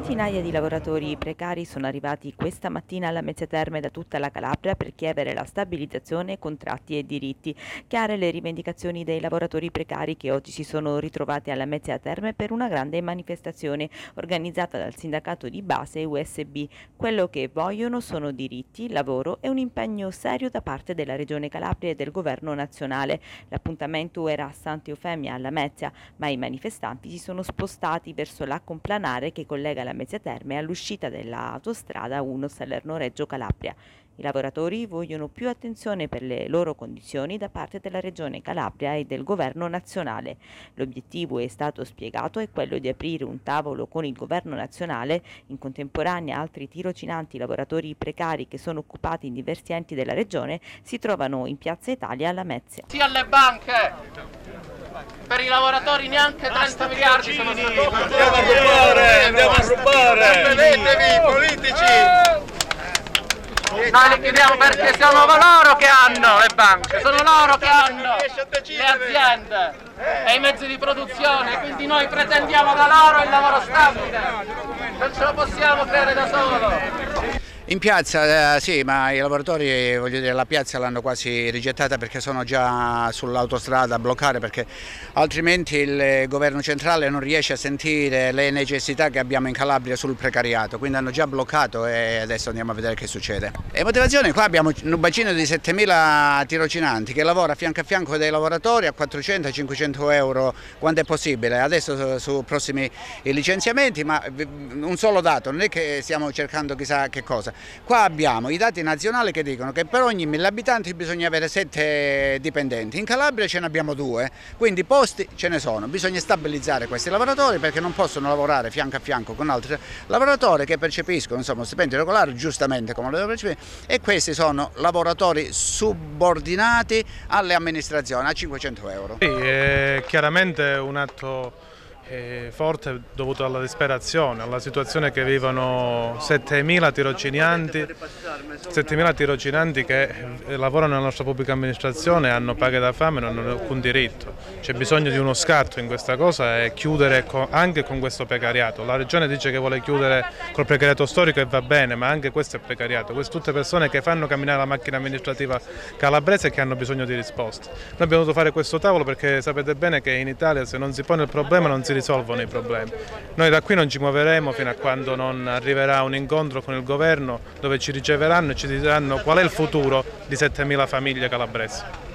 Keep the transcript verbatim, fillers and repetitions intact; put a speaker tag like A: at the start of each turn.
A: Centinaia di lavoratori precari sono arrivati questa mattina alla Mezzia Terme da tutta la Calabria per chiedere la stabilizzazione, contratti e diritti. Chiare le rivendicazioni dei lavoratori precari che oggi si sono ritrovati alla Mezzia Terme per una grande manifestazione organizzata dal sindacato di base U S B. Quello che vogliono sono diritti, lavoro e un impegno serio da parte della Regione Calabria e del governo nazionale. L'appuntamento era a Santa Eufemia alla Mezzia, ma i manifestanti si sono spostati verso la complanare che collega la Mezzia Terme all'uscita dell'autostrada uno Salerno-Reggio Calabria. I lavoratori vogliono più attenzione per le loro condizioni da parte della Regione Calabria e del governo nazionale. L'obiettivo, è stato spiegato, è quello di aprire un tavolo con il governo nazionale. In contemporanea altri tirocinanti lavoratori precari che sono occupati in diversi enti della Regione si trovano in Piazza Italia alla Mezzia.
B: Sì alle banche! Per i lavoratori neanche trenta miliardi sono stati.
C: Andiamo a rubare, andiamo a rubare!
D: Vedetevi, politici!
B: Noi li chiediamo perché sono loro che hanno le banche, sono loro che hanno le aziende e i mezzi di produzione, quindi noi pretendiamo da loro il lavoro stabile, non ce lo possiamo creare da solo.
E: In piazza eh, sì, ma i lavoratori, voglio dire, la piazza l'hanno quasi rigettata perché sono già sull'autostrada a bloccare, perché altrimenti il governo centrale non riesce a sentire le necessità che abbiamo in Calabria sul precariato, quindi hanno già bloccato e adesso andiamo a vedere che succede. E motivazione, qua abbiamo un bacino di settemila tirocinanti che lavora fianco a fianco dei lavoratori a quattrocento cinquecento euro quando è possibile, adesso su, su prossimi licenziamenti, ma un solo dato, non è che stiamo cercando chissà che cosa. Qua abbiamo i dati nazionali che dicono che per ogni mille abitanti bisogna avere sette dipendenti, in Calabria ce ne abbiamo due, quindi posti ce ne sono, bisogna stabilizzare questi lavoratori perché non possono lavorare fianco a fianco con altri lavoratori che percepiscono insomma, stipendio regolare giustamente come lo devono percepire, e questi sono lavoratori subordinati alle amministrazioni a cinquecento euro.
F: Sì, è chiaramente un atto È forte dovuto alla disperazione, alla situazione che vivono settemila tirocinanti, settemila tirocinanti che lavorano nella nostra pubblica amministrazione, hanno paghe da fame e non hanno alcun diritto. C'è bisogno di uno scatto in questa cosa e chiudere anche con questo precariato. La Regione dice che vuole chiudere col precariato storico e va bene, ma anche questo è precariato. Queste tutte persone che fanno camminare la macchina amministrativa calabrese e che hanno bisogno di risposte. Noi abbiamo dovuto fare questo tavolo perché sapete bene che in Italia se non si pone il problema non si risolvono i problemi. Noi da qui non ci muoveremo fino a quando non arriverà un incontro con il governo dove ci riceveranno e ci diranno qual è il futuro di settemila famiglie calabresi.